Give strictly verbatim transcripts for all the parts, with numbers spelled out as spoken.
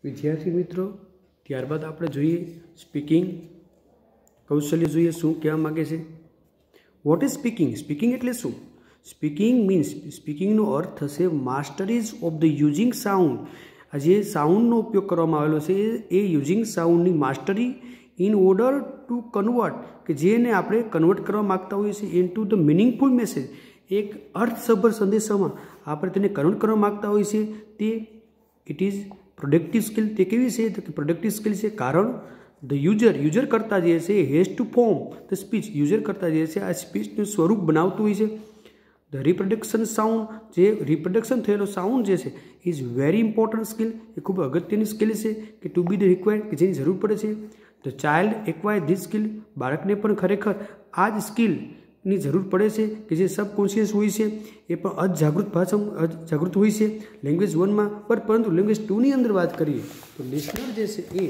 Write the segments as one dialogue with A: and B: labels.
A: विद्यार्थी मित्रों, त्यारबाद आपणे जोईए स्पीकिंग कौशल्य जोईए शुं कहेवा मांगे छे। What is speaking? स्पीकिंग एटले शुं? स्पीकिंग मीन्स स्पीकिंगनो अर्थ थशे masteries of the using sound. आ जे साउंडनो उपयोग करवामां आवेलो छे ए यूजिंग साउंडनी mastery in order to convert के जेने आपणे कन्वर्ट करवा मांगता होईए छीए इनटू द मीनिंगफुल मेसेज। एक अर्थसभर संदेशामां आपणे तेने कन्वर्ट करवा मांगता होईए छीए ते इट इज प्रोडक्टिव स्किल। ते केवी छे तो प्रोडक्टिव स्किल छे कारण द यूजर यूजर करता जे छे has to form the speech. User करता जे छे आ स्पीचनुं स्वरूप बनावतुं होय छे। द रिप्रोडक्शन साउंड जे रिप्रोडक्शन थयेलो साउंड जे छे इज वेरी इम्पोर्टન્ટ स्किल। ए खूब अगत्यनी स्किल छे कि टू बी द रिक्वायर्ड के जेनी जरूर पड़े छे। The child acquire this skill. बाळकने पण खरेखर आ ज स्किल ની જરૂર પડે છે કે જે સબકોન્શિયસ હોય છે એ પણ અજાગૃત ભાષા જાગૃત હોય છે લેંગ્વેજ વનમાં પર પરંતુ લેંગ્વેજ ટુની અંદર વાત કરીએ તો લિસનર જે છે એ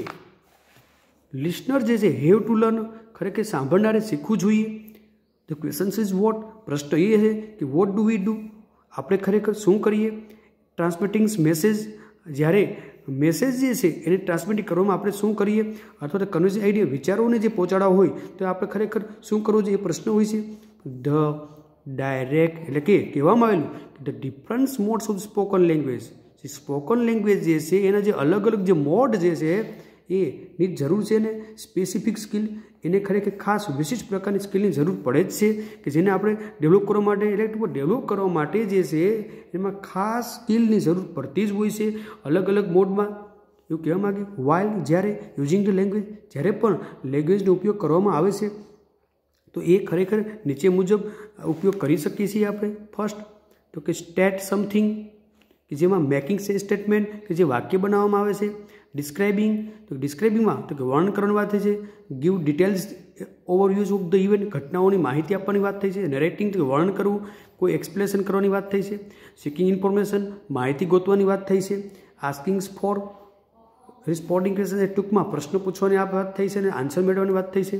A: લિસનર જે છે હેવ ટુ લર્ન ખરેખર સાંભળનારે શીખવું જોઈએ। The question is what. પ્રશ્ન એ છે કે વોટ ડુ વી ડુ, આપણે ખરેખર શું કરીએ। ટ્રાન્સમિટિંગ મેસેજ, જ્યારે મેસેજ જે છે એને ટ્રાન્સમિટ કરવામાં આપણે શું કરીએ અથવા તો કન્વેન્શન આઈડિયા વિચારોને જે પહોંચાડવા હોય તો આપણે ખરેખર શું કરવું જોઈએ એ પ્રશ્ન હોય છે। ધ ડાયરેક્ટ એટલે કે કહેવામાં આવેલું the different modes of spoken language. જે સ્પોકન લેંગ્વેજ જે છે એના જે અલગ અલગ જે મોડ જે છે એની જરૂર છે ને સ્પેસિફિક સ્કિલ એને ખરેખર ખાસ વિશિષ્ટ પ્રકારની સ્કિલની જરૂર પડે જ છે કે જેને આપણે ડેવલપ કરવા માટે એટલે ડેવલપ કરવા માટે જે છે એમાં ખાસ સ્કિલની જરૂર પડતી જ હોય છે અલગ અલગ મોડમાં। એવું કહેવા માગે વાઇલ જ્યારે યુઝિંગ ધ લેંગ્વેજ, જ્યારે પણ લેંગ્વેજનો ઉપયોગ કરવામાં આવે છે તો એ ખરેખર નીચે મુજબ ઉપયોગ કરી શકીએ છીએ આપણે। ફર્સ્ટ તો કે સ્ટેટ સમથિંગ કે જેમાં મેકિંગ છે સ્ટેટમેન્ટ કે જે વાક્ય બનાવવામાં આવે છે। ડિસ્ક્રાઇબિંગ તો ડિસ્ક્રાઇબિંગમાં તો કે વર્ણન કરવાની વાત થઈ છે। Give details overviews of the event ઘટનાઓની માહિતી આપવાની વાત થઈ છે। નરેટિંગ તો કે વર્ણન કરવું, કોઈ એક્સપ્લેનેશન કરવાની વાત થઈ છે। સિકિંગ ઇન્ફોર્મેશન માહિતી ગોતવાની વાત થઈ છે। આસ્કિંગ ફોર રિસ્પોન્ડિંગ ક્વેશ્ચન ટૂંકમાં પ્રશ્ન પૂછવાની આ વાત થઈ છે અને આન્સર મેળવવાની વાત થઈ છે।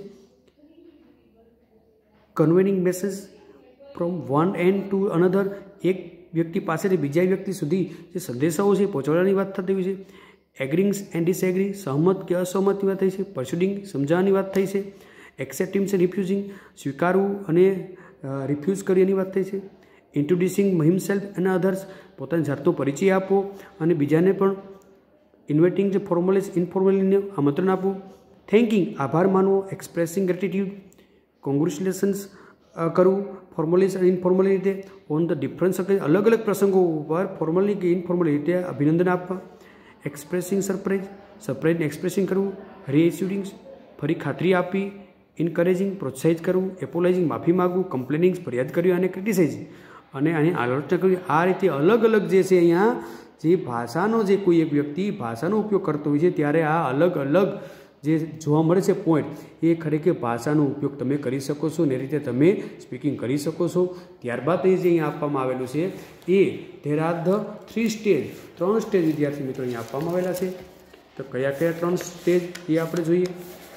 A: Convening message from one end to another એક વ્યક્તિ પાસેથી બીજા વ્યક્તિ સુધી જે સંદેશાઓ છે પહોંચાડવાની વાત થતી હોય છે। એગ્રીંગ્સ એન્ડ ડિસએગ્રી સહમત કે અસહમતની વાત થઈ છે। પરસ્યુડિંગ સમજાવવાની વાત થઈ છે। એક્સેપ્ટિંગ એન્ડ રિફ્યુઝિંગ સ્વીકારવું અને રિફ્યુઝ કરી એની વાત થઈ છે। ઇન્ટ્રોડ્યુસિંગ હિમસેલ્ફ અને અધર્સ પોતાની જાતનો પરિચય આપવો અને બીજાને પણ ઇન્વાઇટિંગ જે ફોર્મલી ઇનફોર્મલીને આમંત્રણ આપવું। થેન્કિંગ આભાર માનવો। એક્સપ્રેસિંગ ગ્રેટિટ્યુડ કોંગ્રેચ્યુલેશન્સ કરવું ફોર્મલી અને ઇનફોર્મલી રીતે ઓન ધ ડિફરન્સ અલગ અલગ પ્રસંગો ઉપર ફોર્મલી કે ઇનફોર્મલી રીતે અભિનંદન આપવા। એક્સપ્રેસિંગ સરપ્રાઇઝ સરપ્રાઇઝને એક્સપ્રેસિંગ કરવું। રીએસ્યુરિંગ ફરી ખાતરી આપવી। ઇન્કરેજિંગ પ્રોત્સાહિત કરવું। એપોલાઇઝિંગ માફી માગવું। કમ્પ્લેનિંગ ફરિયાદ કરવી અને ક્રિટિસાઇઝિંગ અને આની આલોચના કરવી। આ રીતે અલગ અલગ જે છે અહીંયા જે ભાષાનો જે કોઈ એક વ્યક્તિ ભાષાનો ઉપયોગ કરતો હોય છે ત્યારે આ અલગ અલગ જે જોવા મળે છે પોઈન્ટ એ ખરેખર ભાષાનો ઉપયોગ તમે કરી શકો છો ને એ રીતે તમે સ્પીકિંગ કરી શકો છો। ત્યારબાદ એ જે અહીંયા આપવામાં આવેલું છે એ there are the three stage ત્રણ સ્ટેજ વિદ્યાર્થી મિત્રો અહીંયા આપવામાં આવેલા છે। તો કયા કયા ત્રણ સ્ટેજ એ આપણે જોઈએ।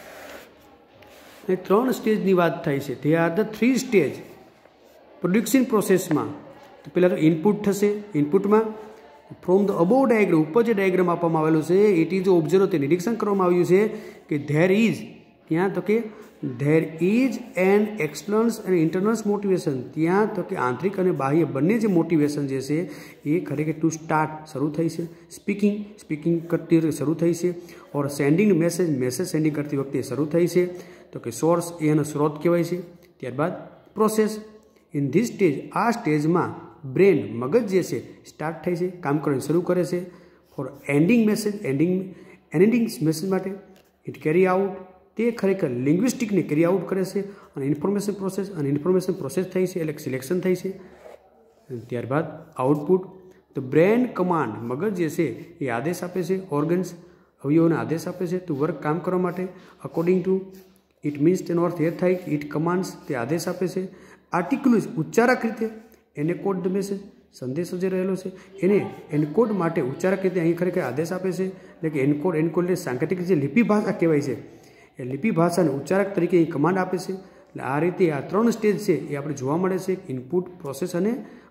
A: એ ત્રણ સ્ટેજની વાત થાય છે। There are the three stage production પ્રોસેસમાં તો પહેલાં તો ઇનપુટ થશે। ઇનપુટમાં ફ્રોમ ધ અબોવ ડાયાગ્રામ ઉપર જે ડાયાગ્રામ આપવામાં આવેલો છે ઇટ ઇઝ ઓબ્ઝર્વ તે નિરીક્ષણ કરવામાં આવ્યું છે કે ધેર ઇઝ ત્યાં તો કે ધેર ઇઝ એન એક્સટર્નલ્સ અને ઇન્ટરનલ્સ મોટિવેશન ત્યાં તો કે આંતરિક અને બાહ્ય બંને જે મોટિવેશન જે છે એ ખરેખર ટુ સ્ટાર્ટ શરૂ થઈ છે। સ્પીકિંગ સ્પીકિંગ કરતી વખતે શરૂ થઈ છે। Or sending message message sending કરતી વખતે શરૂ થઈ છે તો કે સોર્સ એ એનો સ્ત્રોત કહેવાય છે। ત્યારબાદ પ્રોસેસ ઇન ધીસ સ્ટેજ આ સ્ટેજમાં બ્રેન મગજ જે છે સ્ટાર્ટ થાય છે કામ કરવાનું શરૂ કરે છે। For ending message ending ending message માટે ઇટ કેરી આઉટ તે ખરેખર લિંગ્વિસ્ટિકને કેરી આઉટ કરે છે અને ઇન્ફોર્મેશન પ્રોસેસ અને ઇન્ફોર્મેશન પ્રોસેસ થઈ છે એટલે સિલેક્શન થઈ છે। ત્યારબાદ આઉટપુટ તો બ્રેન કમાન્ડ મગજ જે છે એ આદેશ આપે છે ઓર્ગન્સ અવયવોને આદેશ આપે છે ટુ વર્ક કામ કરવા માટે અકોર્ડિંગ ટુ ઇટ મીન્સ તેનો અર્થ એ થાય કે ઇટ કમાન્ડ્સ તે આદેશ આપે છે। આર્ટિક્યુલસ ઉચ્ચારક રીતે એનકોડ ધ મેસેજ સંદેશો જે રહેલો છે એને એનકોડ માટે ઉચ્ચારક રીતે અહીં ખરેખર આદેશ આપે છે એટલે કે એનકોડ એનકોડ એટલે સાંકેતિક જે લિપિ ભાષા કહેવાય છે એ લિપિ ભાષાને ઉચ્ચારક તરીકે અહીં કમાન્ડ આપે છે। એટલે આ રીતે આ ત્રણ સ્ટેજ છે એ આપણે જોવા મળે છે ઇનપુટ પ્રોસેસ અને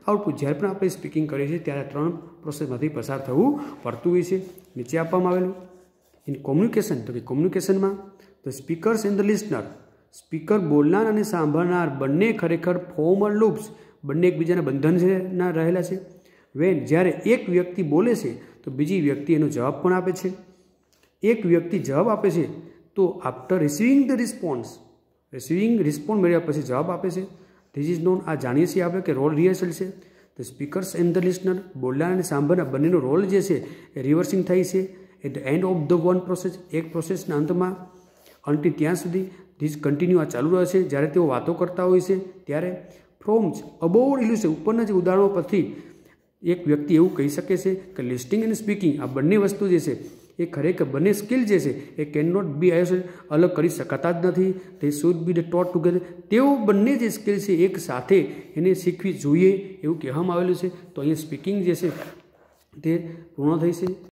A: આઉટપુટ. જ્યારે પણ આપણે સ્પીકિંગ કરીએ છીએ ત્યારે ત્રણ પ્રોસેસમાંથી પસાર થવું પડતું હોય છે. નીચે આપવામાં આવેલું ઇન કોમ્યુનિકેશન, તો કે કોમ્યુનિકેશનમાં the speakers and the listener, speaker બોલનાર અને સાંભળનાર બંને ખરેખર ફોર્મલ લૂપ્સ, બંને એકબીજાના બંધન રહેલા છે. વેન, જ્યારે એક વ્યક્તિ બોલે છે તો બીજી વ્યક્તિ એનો જવાબ પણ આપે છે. એક વ્યક્તિ જવાબ આપે છે તો after receiving the response, receiving response મેળવ્યા પછી જવાબ આપે છે. ધીસ ઇઝ નોન, આ જાણીએ છીએ આપણે કે રોલ રિહર્સલ છે. The speakers and the listener, બોલનાર અને સાંભળનાર બંનેનો રોલ જે છે એ રિવર્સિંગ થાય છે at the end of the one process, એક પ્રોસેસના અંતમાં. અંતિ ત્યાં સુધી ધીસ કન્ટિન્યુ આ ચાલુ રહે છે જ્યારે તેઓ વાતો કરતા હોય છે ત્યારે. ફ્રોમ અબોવ ઇલ્યુશન, ઉપરના જે ઉદાહરણો પરથી એક વ્યક્તિ એવું કહી શકે છે કે લિસ્ટિંગ અને સ્પીકિંગ આ બંને વસ્તુ જે છે એ ખરેખર બંને સ્કિલ જે છે એ કેન નોટ બી અલગ કરી શકાતા જ નથી. તે should be the taught together, તેઓ બંને જે સ્કિલ છે એક સાથે એને શીખવી જોઈએ એવું કહેવામાં આવેલું છે. તો અહીંયા સ્પીકિંગ જે છે તે પૂર્ણ થઈ છે.